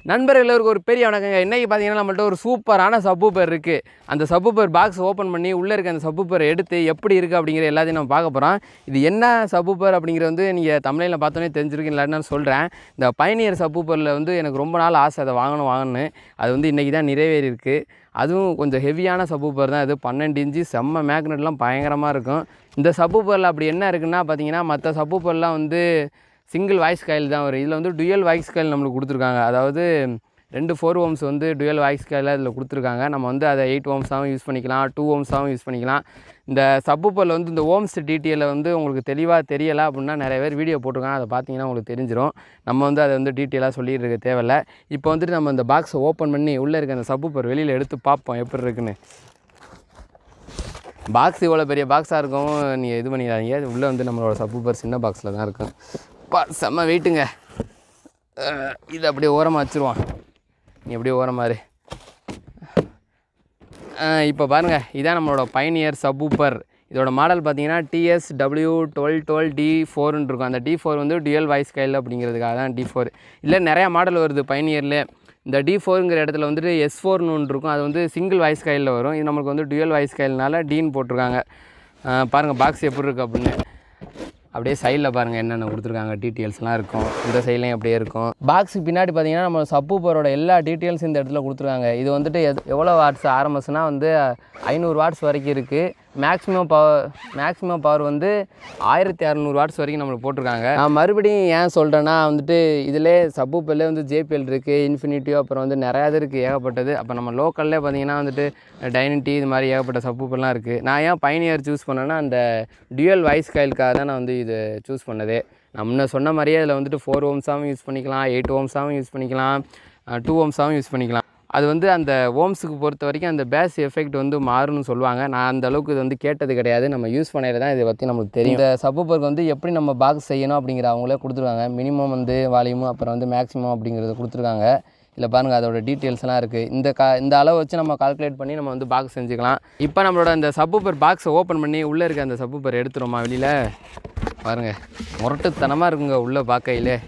நண்பர்கள் எல்லோருக்கும் ஒரு பெரிய வணக்கங்க. இன்றைக்கி பார்த்தீங்கன்னா நம்மள்ட்ட ஒரு சூப்பரான சப்வூஃபர் இருக்குது. அந்த சப்வூஃபர் பாக்ஸ் ஓப்பன் பண்ணி உள்ளே இருக்க அந்த சப்வூஃபரை எடுத்து எப்படி இருக்குது அப்படிங்கிற எல்லாத்தையும் நம்ம பார்க்க போகிறோம். இது என்ன சப்வூஃபர் அப்படிங்கிறது வந்து நீங்கள் தமிழில் பார்த்தோன்னே தெரிஞ்சிருக்கு. இல்லாட்டி நான் சொல்கிறேன். இந்த பயனியர் சப்வூஃபரில் வந்து எனக்கு ரொம்ப நாள் ஆசை அதை வாங்கணும்னு. அது வந்து இன்றைக்கி தான் நிறைவேறி இருக்குது. அதுவும் கொஞ்சம் ஹெவியான சப்வூஃபர் தான். இது 12 இன்ச்சு செம்ம மேக்னெட்லாம் பயங்கரமாக இருக்கும். இந்த சப்வூஃபரில் அப்படி என்ன இருக்குன்னா பார்த்தீங்கன்னா, மற்ற சப்வூஃபர்லாம் வந்து சிங்கிள் வாய்ஸ் காயில் தான் வரும். இதில் வந்து டுயல் வாய்ஸ் காயில் நம்மளுக்கு கொடுத்துருக்காங்க. அதாவது 2 4 ஓம்ஸ் வந்து டுயல் வாய்ஸ் காயிலாக இதில் கொடுத்துருக்காங்க. நம்ம வந்து அதை 8 ஓம்ஸாகவும் யூஸ் பண்ணிக்கலாம், 2 ஓம்ஸாகவும் யூஸ் பண்ணிக்கலாம். இந்த சப்வூஃபரில் வந்து இந்த ஓம்ஸ் டீட்டெயிலை வந்து உங்களுக்கு தெளிவாக தெரியலை அப்படின்னா நிறைய பேர் வீடியோ போட்டிருக்காங்க. அதை பார்த்தீங்கன்னா உங்களுக்கு தெரிஞ்சிடும். நம்ம வந்து அதை வந்து டீட்டெயிலாக சொல்லிட்டு இருக்க தேவையில்லை. இப்போ வந்துட்டு நம்ம இந்த பாக்ஸை ஓப்பன் பண்ணி உள்ளே இருக்க அந்த சப்வூஃபர் வெளியில் எடுத்து பார்ப்போம் எப்படி இருக்குன்னு. பாக்ஸ் இவ்வளோ பெரிய பாக்ஸாக இருக்கும், நீங்கள் இது பண்ணிடாதீங்க. உள்ளே வந்து நம்மளோட சப்வூஃபர் சின்ன பாக்ஸில் தான் இருக்கும். செம்ம வெயிட்டுங்க. இது அப்படியே ஓரமாக வச்சுருவான். நீ அப்படியே ஓரமாரு. இப்போ பாருங்கள், இதான் நம்மளோட பயனியர் சப்வூஃபர். இதோட மாடல் பார்த்தீங்கன்னா TS W1212d4ன்னு இருக்கும். அந்த D4 வந்து டுயல் வாய்ஸ் காயில் அப்படிங்கிறதுக்காக தான் D4. இல்லை நிறையா மாடல் வருது பயனியரில். இந்த D4ங்கிற இடத்துல வந்துட்டு S4ன்னு ஒன்று இருக்கும். அது வந்து சிங்கிள் வாய்ஸ் காயிலில் வரும். இது நம்மளுக்கு வந்து டுயல் வாய்ஸ் காயில்னால டீன்னு போட்டிருக்காங்க. பாருங்கள் பாக்ஸ் எப்படி இருக்குது அப்படின்னு. அப்படியே சைடில் பாருங்கள் என்னென்ன கொடுத்துருக்காங்க, டீட்டெயில்ஸ்லாம் இருக்கும். இந்த சைட்லையும் அப்படியே இருக்கும். பாக்ஸுக்கு பின்னாடி பார்த்தீங்கன்னா நம்ம சப்வூஃபரோட எல்லா டீட்டெயில்ஸும் இந்த இடத்துல கொடுத்துருக்காங்க. இது வந்துட்டு எவ்வளோ வாட்ஸ் ஆர்எம்எஸ்னால் வந்து 500 வாட்ஸ் வரைக்கும் இருக்குது. மேக்ஸிமம் பவர் வந்து 1600 வாட்ஸ் வரைக்கும் நம்மளுக்கு போட்டிருக்காங்க. நான் மறுபடியும் ஏன் சொல்கிறேன்னா வந்துட்டு இதிலே சப்வூஃபர்லேயே வந்து JPL இருக்குது, இன்ஃபினிட்டியோ, அப்புறம் வந்து நிறையா இது இருக்குது, ஏகப்பட்டது. அப்போ நம்ம லோக்கல்லே பார்த்தீங்கன்னா வந்துட்டு டைனிட்டி இது மாதிரி ஏகப்பட்ட சப்வூஃபர்லாம் இருக்குது. நான் ஏன் பயனியர் சூஸ் பண்ணேன்னா அந்த டுயல் வாய்ஸ் காயிலுக்காக தான் நான் வந்து இது சூஸ் பண்ணதே. நான் முன்ன சொன்ன மாதிரியே இதில் வந்துட்டு 4 ஓம்ஸாகவும் யூஸ் பண்ணிக்கலாம், 8 ஓம்ஸாகவும் யூஸ் பண்ணிக்கலாம், 2 ஓம்ஸாகவும் யூஸ் பண்ணிக்கலாம். அது வந்து அந்த ஓம்ஸுக்கு பொறுத்த வரைக்கும் அந்த பேஸ் எஃபெக்ட் வந்து மாறும்னு சொல்லுவாங்க. நான் அந்த அளவுக்கு இது வந்து கேட்டது கிடையாது. நம்ம யூஸ் பண்ணையில் தான் இதை பற்றி நமக்கு தெரியும். இந்த சப்வூஃபருக்கு வந்து எப்படி நம்ம பாக்ஸ் செய்யணும் அப்படிங்கிற அவங்களே கொடுத்துருக்காங்க. மினிமம் வந்து வால்யூமு, அப்புறம் வந்து மேக்ஸிமம் அப்படிங்கிறத கொடுத்துருக்காங்க. இதில் பாருங்கள் அதோட டீட்டெயில்ஸ்லாம் இருக்குது. இந்த அளவு வச்சு நம்ம கால்குலேட் பண்ணி நம்ம வந்து பாக்ஸ் செஞ்சுக்கலாம். இப்போ நம்மளோட அந்த சப்வூஃபர் பாக்ஸை ஓப்பன் பண்ணி உள்ளே இருக்க அந்த சப்வூஃபர் எடுத்துருமா வெளியில். பாருங்கள் முரட்டுத்தனமாக இருக்குங்க உள்ளே பார்க்கையிலே.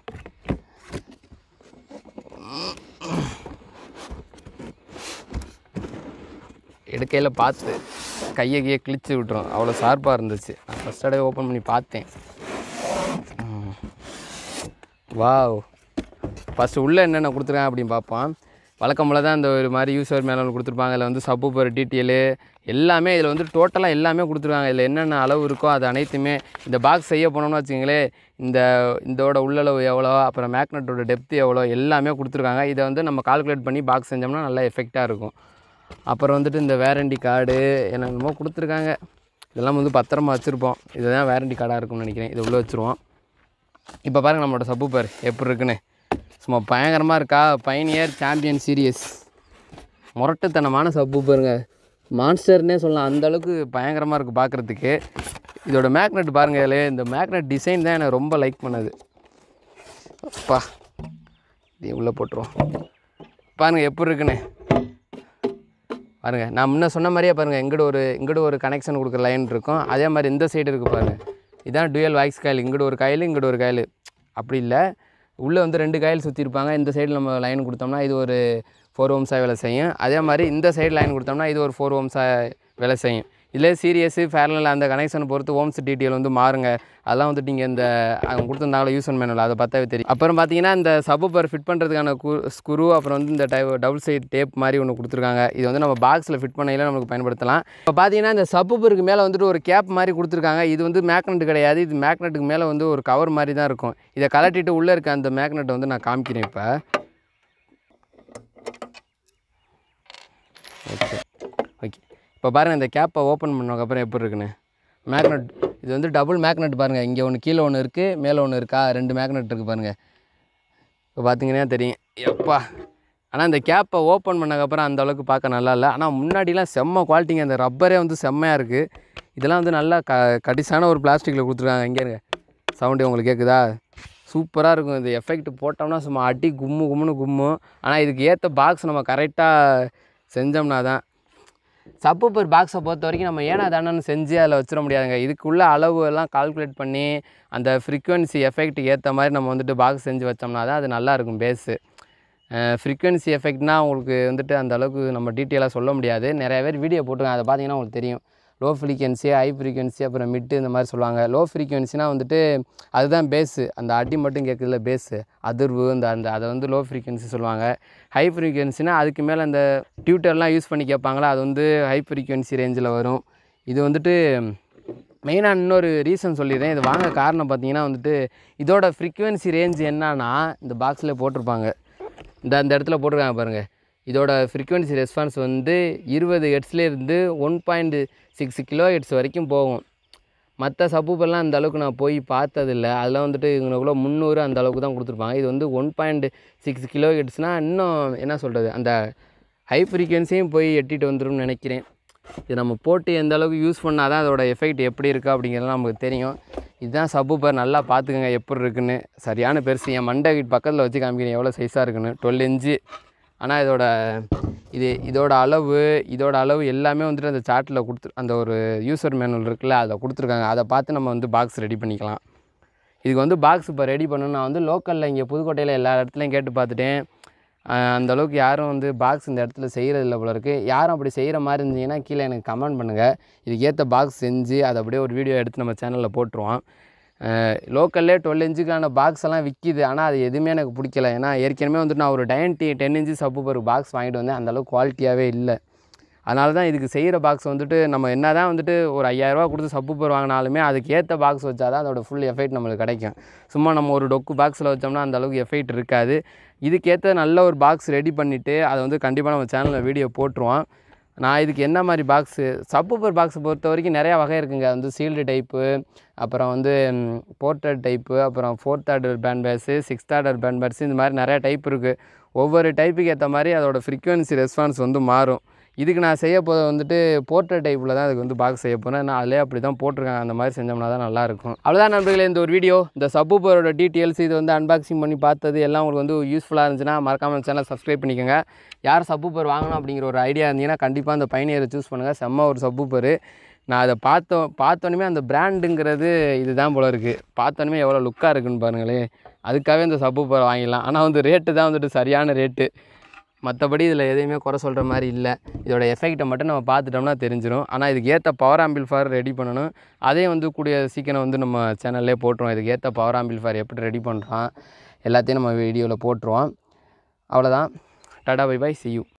எடுக்கையில் பார்த்து கையை கிழிச்சு விட்டுரும், அவ்வளோ ஷார்ப்பாக இருந்துச்சு. நான் ஃபஸ்ட் தடவை ஓப்பன் பண்ணி பார்த்தேன். வாவ். ஃபஸ்ட்டு உள்ளே என்னென்ன கொடுத்துருக்காங்க அப்படின்னு பார்ப்போம். வழக்கம் போல் தான் இந்த ஒரு மாதிரி யூசர் மேனுவல் கொடுத்துருப்பாங்க. இதில் வந்து சப்வூஃபர் டீட்டெயிலு எல்லாமே இதில் வந்து டோட்டலாக எல்லாமே கொடுத்துருக்காங்க. இதில் என்னென்ன அளவு இருக்கோ அது அனைத்துமே. இந்த பாக்ஸ் செய்ய போனோம்னு வச்சுங்களேன், இதோட உள்ளளவு எவ்வளோ, அப்புறம் மேக்னெட்டோட டெப்த்து எவ்வளோ எல்லாமே கொடுத்துருக்காங்க. இதை வந்து நம்ம கால்குலேட் பண்ணி பாக்ஸ் செஞ்சோம்னா நல்லா எஃபெக்டாக இருக்கும். அப்புறம் வந்துட்டு இந்த வேரண்டி கார்டு என்னென்னமோ கொடுத்துருக்காங்க. இதெல்லாம் வந்து பத்திரமா வச்சுருப்போம். இதுதான் வேரண்டி கார்டாக இருக்கும்னு நினைக்கிறேன். இது உள்ளே வச்சுருவோம். இப்போ பாருங்கள் நம்மளோட சப்வூஃபர் எப்படி இருக்குன்னு. சும்மா பயங்கரமாக இருக்கா. பயனியர் சாம்பியன் சீரியஸ் முரட்டுத்தனமான சப்வூஃபருங்க. மான்ஸ்டர்னே சொல்லலாம், அந்தளவுக்கு பயங்கரமாக இருக்குது பார்க்குறதுக்கு. இதோட மேக்னெட் பாருங்கள். இதில் இந்த மேக்னெட் டிசைன் தான் எனக்கு ரொம்ப லைக் பண்ணது. அப்பா இது உள்ளே போட்டுருவோம். பாருங்கள் எப்படி இருக்குன்னு பாருங்கள். நான் முன்ன சொன்ன மாதிரியே பாருங்கள், இங்கிட்ட ஒரு கனெக்ஷன் கொடுக்குற லைன் இருக்கும். அதே மாதிரி இந்த சைடு இருக்குது பாருங்கள். இதுதான் டுயல் வாய்ஸ் காயில். இங்கிட்ட ஒரு காயில், இங்கிட்ட ஒரு காயில். அப்படி இல்லை, உள்ளே வந்து 2 காயில் சுற்றிருப்பாங்க. இந்த சைடில் நம்ம லைன் கொடுத்தோம்னா இது ஒரு 4 ஓம்ஸாக வேலை செய்யும். அதே மாதிரி இந்த சைடு லைன் கொடுத்தோம்னா இது ஒரு 4 ஓம்ஸாக வேலை செய்யும். இதிலே சீரியஸு ஃபேரலில் அந்த கனெக்ஷனை பொறுத்து ஓம்ஸ் டீட்டெயில் வந்து மாறுங்க. அதெல்லாம் வந்துட்டு நீங்கள் இந்த அவங்க கொடுத்துருந்தாங்களோ யூஸ் மேனுவல் அதை பார்த்தாவே தெரியும். அப்புறம் பார்த்தீங்கன்னா இந்த சப்வூஃபர் ஃபிட் பண்ணுறதுக்கான ஸ்க்ரூ, அப்புறம் வந்து இந்த டபுள் சைட் டேப் மாதிரி ஒன்று கொடுத்துருக்காங்க. இது வந்து நம்ம பாக்ஸில் ஃபிட் பண்ணையில் நமக்கு பயன்படுத்தலாம். இப்போ பார்த்தீங்கன்னா இந்த சப்வூஃபருக்கு மேலே வந்துட்டு ஒரு கேப் மாதிரி கொடுத்துருக்காங்க. இது வந்து மேக்னெட் கிடையாது. இது மேக்னெட்டுக்கு மேலே வந்து ஒரு கவர் மாதிரி தான் இருக்கும். இதை கலட்டிட்டு உள்ளே இருக்க அந்த மேக்னெட்டை வந்து நான் காமிக்கிறேன் இப்போ. ஓகே இப்போ பாருங்கள் இந்த கேப்பை ஓப்பன் பண்ணதுக்கப்புறம் எப்படி இருக்குன்னு. மேக்னெட் இது வந்து டபுள் மேக்னெட் பாருங்கள். இங்கே ஒன்று கீழே ஒன்று இருக்குது, மேலே ஒன்று இருக்கா, 2 மேக்னெட் இருக்குது பாருங்கள். இப்போ பார்த்தீங்கன்னா தெரியும். எப்பா ஆனால் இந்த கேப்பை ஓப்பன் பண்ணதுக்கப்புறம் அந்தளவுக்கு பார்க்க நல்லா இல்லை. ஆனால் முன்னாடிலாம் செம்ம குவாலிட்டிங்க. அந்த ரப்பரே வந்து செம்மையாக இருக்குது. இதெல்லாம் வந்து நல்லா கடிசான ஒரு பிளாஸ்டிக்கில் கொடுத்துருக்காங்க. இங்கே இருங்க, சவுண்டு உங்களுக்கு கேட்குதா? சூப்பராக இருக்கும். இது எஃபெக்ட் போட்டோம்னா சும்மா அடி கும்முன்னு கும்மும். ஆனால் இதுக்கு ஏற்ற பாக்ஸ் நம்ம கரெக்டாக செஞ்சோம்னா தான். சப்வூஃபர் பாக்ஸை பொறுத்த வரைக்கும் நம்ம ஏன்னா தானேன்னு செஞ்சு அதில் வச்சிட முடியாதுங்க. இதுக்குள்ள அளவு எல்லாம் கால்குலேட் பண்ணி அந்த ஃப்ரீக்வன்சி எஃபெக்ட்டுக்கு ஏற்ற மாதிரி நம்ம வந்துட்டு பாக்ஸ் செஞ்சு வச்சோம்னா தான் அது நல்லாயிருக்கும் பேஸு. ஃப்ரீக்வன்சி எஃபெக்ட்னா உங்களுக்கு வந்துட்டு அந்த அளவுக்கு நம்ம டீட்டெயிலாக சொல்ல முடியாது. நிறைய பேர் வீடியோ போட்டுருக்காங்க, அதை பார்த்தீங்கன்னா உங்களுக்கு தெரியும். லோ ஃப்ரீக்வன்சி, ஹை ஃப்ரீக்வன்சி, அப்புறம் மிட்டு இந்த மாதிரி சொல்லுவாங்க. லோ ஃப்ரீக்வன்சினா வந்துட்டு அதுதான் பேஸு, அந்த அடி மட்டும் கேட்குறதுல பேஸு, அதிர்வு அதை வந்து லோ ஃப்ரீக்வன்சி சொல்லுவாங்க. ஹை ஃப்ரீக்வன்சினா அதுக்கு மேலே அந்த டியூட்டர்லாம் யூஸ் பண்ணி கேட்பாங்களா, அது வந்து ஹை ஃப்ரீக்வன்சி ரேஞ்சில் வரும். இது வந்துட்டு மெயினாக இன்னொரு ரீசன் சொல்லிடுறேன். இது வாங்க காரணம் பார்த்தீங்கன்னா வந்துட்டு இதோட ஃப்ரீக்வன்சி ரேஞ்ச் என்னன்னா இந்த பாக்ஸில் போட்டிருப்பாங்க, இந்த இடத்துல போட்டிருக்காங்க பாருங்கள். இதோட ஃப்ரீக்வன்சி ரெஸ்பான்ஸ் வந்து 20 ஹெர்ட்ஸ்லேருந்து 1.6 கிலோ ஹெர்ட்ஸ் வரைக்கும் போகும். மற்ற சப்பூஃபர்லாம் அந்த அளவுக்கு நான் போய் பார்த்ததில்ல. அதெல்லாம் வந்துட்டு இவங்களுக்குள்ள 300 அந்த அளவுக்கு தான் கொடுத்துருப்பாங்க. இது வந்து 1.6 கிலோ ஹெர்ட்ஸ்னால் இன்னும் என்ன சொல்கிறது, அந்த ஹை ஃப்ரீக்வன்சியும் போய் எட்டிட்டு வந்துடும்னு நினைக்கிறேன். இது நம்ம போட்டு எந்த அளவுக்கு யூஸ் பண்ணால் தான் அதோட எஃபெக்ட் எப்படி இருக்குது அப்படிங்கிறதுலாம் நமக்கு தெரியும். இதுதான் சப்பூஃபர், நல்லா பார்த்துக்கங்க எப்படி இருக்குன்னு. சரியான பெருசு, என் மண்டை பக்கத்தில் வச்சு காமிக்கிறேன் எவ்வளோ சைஸாக இருக்குன்னு. 12 இன்ச்சு. ஆனால் இதோட அளவு எல்லாமே வந்துட்டு அந்த சார்ட்டில் அந்த ஒரு யூசர் மேனுவல் இருக்குல்ல, அதை கொடுத்துருக்காங்க. அதை பார்த்து நம்ம வந்து பாக்ஸ் ரெடி பண்ணிக்கலாம். இதுக்கு வந்து பாக்ஸ் இப்போ ரெடி பண்ணணும். நான் வந்து லோக்கலில் இங்கே புதுக்கோட்டையில் எல்லா இடத்துலையும் கேட்டு பார்த்துட்டேன். அந்தளவுக்கு யாரும் வந்து பாக்ஸ் இந்த இடத்துல செய்கிறதில்ல போல இருக்குது. யாரும் அப்படி செய்கிற மாதிரி இருந்தீங்கன்னா கீழே எனக்கு கமெண்ட் பண்ணுங்கள். இதுக்கு ஏற்ற பாக்ஸ் செஞ்சு அதை அப்படியே ஒரு வீடியோ எடுத்து நம்ம சேனலில் போட்டுருவோம். லோக்கல்லே 12 இன்ச்சுக்கான பாக்ஸ் எல்லாம் விற்கிது. ஆனால் அது எதுவுமே எனக்கு பிடிக்கல. ஏன்னா ஏற்கனவே வந்துட்டு நான் ஒரு 10 இன்ச்சு சப்பூஃபர் பாக்ஸ் வாங்கிட்டு வந்தேன். அந்தளவுக்கு குவாலிட்டியாகவே இல்லை. அதனால தான் இதுக்கு செய்கிற பாக்ஸ் வந்துட்டு நம்ம என்ன தான் வந்துட்டு ஒரு 5000 கொடுத்து சப்பூஃபர் வாங்கினாலுமே அதுக்கு ஏற்ற பாக்ஸ் வச்சா தான் அதோட ஃபுல் எஃபெக்ட் நம்மளுக்கு கிடைக்கும். சும்மா நம்ம ஒரு டொக்கு பாக்ஸில் வச்சோம்னா அந்தளவுக்கு எஃபெக்ட் இருக்காது. இதுக்கேற்ற நல்ல ஒரு பாக்ஸ் ரெடி பண்ணிவிட்டு அதை வந்து கண்டிப்பாக நம்ம சேனலில் வீடியோ போட்டுருவோம். நான் இதுக்கு என்ன மாதிரி பாக்ஸு, சப்பூஃபர் பாக்ஸை பொறுத்த வரைக்கும் நிறையா வகை இருக்குங்க. வந்து சீல்டு டைப்பு, அப்புறம் வந்து போர்ட்டட் டைப்பு, அப்புறம் 4th order band bass, 6th order band bass, இந்த மாதிரி நிறையா டைப் இருக்குது. ஒவ்வொரு டைப்புக்கு ஏற்ற மாதிரி அதோடய ஃப்ரீக்வன்சி ரெஸ்பான்ஸ் வந்து மாறும். இதுக்கு நான் செய்ய போகிறது வந்துட்டு போர்ட்டட் டைப்பில் தான் அதுக்கு வந்து பாக்ஸ் செய்ய போகிறேன். நான் அதிலே அப்படி தான் போட்டிருக்காங்க. அந்த மாதிரி செஞ்சோம்னா தான் நல்லாயிருக்கும். அவ்வளோதான் நண்பர்களே, இந்த ஒரு வீடியோ. இந்த சப்பூஃபரோட டீட்டெயில்ஸ், இது வந்து அன்பாக்சிங் பண்ணி பார்த்தது எல்லாம் உங்களுக்கு வந்து யூஸ்ஃபுல்லாக இருந்துச்சுன்னா மறக்காமல் சேனல் சப்ஸ்கிரைப் பண்ணிக்கோங்க. யார் சப்பூஃபர் வாங்கணும் அப்படிங்கிற ஒரு ஐடியா இருந்தீங்கன்னா கண்டிப்பாக அந்த பயணியரை சூஸ் பண்ணுங்கள். செம்ம ஒரு சப்பூஃபரு. நான் அதை பார்த்தோன்னே அந்த பிராண்டுங்கிறது இது தான் போல இருக்குது. பார்த்தோன்னே எவ்வளோ லுக்காக இருக்குன்னு பாருங்களேன். அதுக்காகவே இந்த சப்பூஃபர் வாங்கிடலாம். ஆனால் வந்து ரேட்டு தான் வந்துட்டு சரியான ரேட்டு. மற்றபடி இதில் எதையுமே குறை சொல்கிற மாதிரி இல்லை. இதோட எஃபெக்ட்டை மட்டும் நம்ம பார்த்துட்டோம்னா தெரிஞ்சிடும். ஆனால் இதுக்கு ஏற்ற பவர் ஆம்பிள்ஃபயர் ரெடி பண்ணணும். அதையும் வந்து கூடிய சீக்கிரம் வந்து நம்ம சேனல்லே போட்டுருவோம். இதுக்கு ஏற்ற பவர் ஆம்பிள்ஃபயர் எப்படி ரெடி பண்ணுறோம் எல்லாத்தையும் நம்ம வீடியோவில் போட்டுருவோம். அவ்வளோதான். Tata bye bye, see you.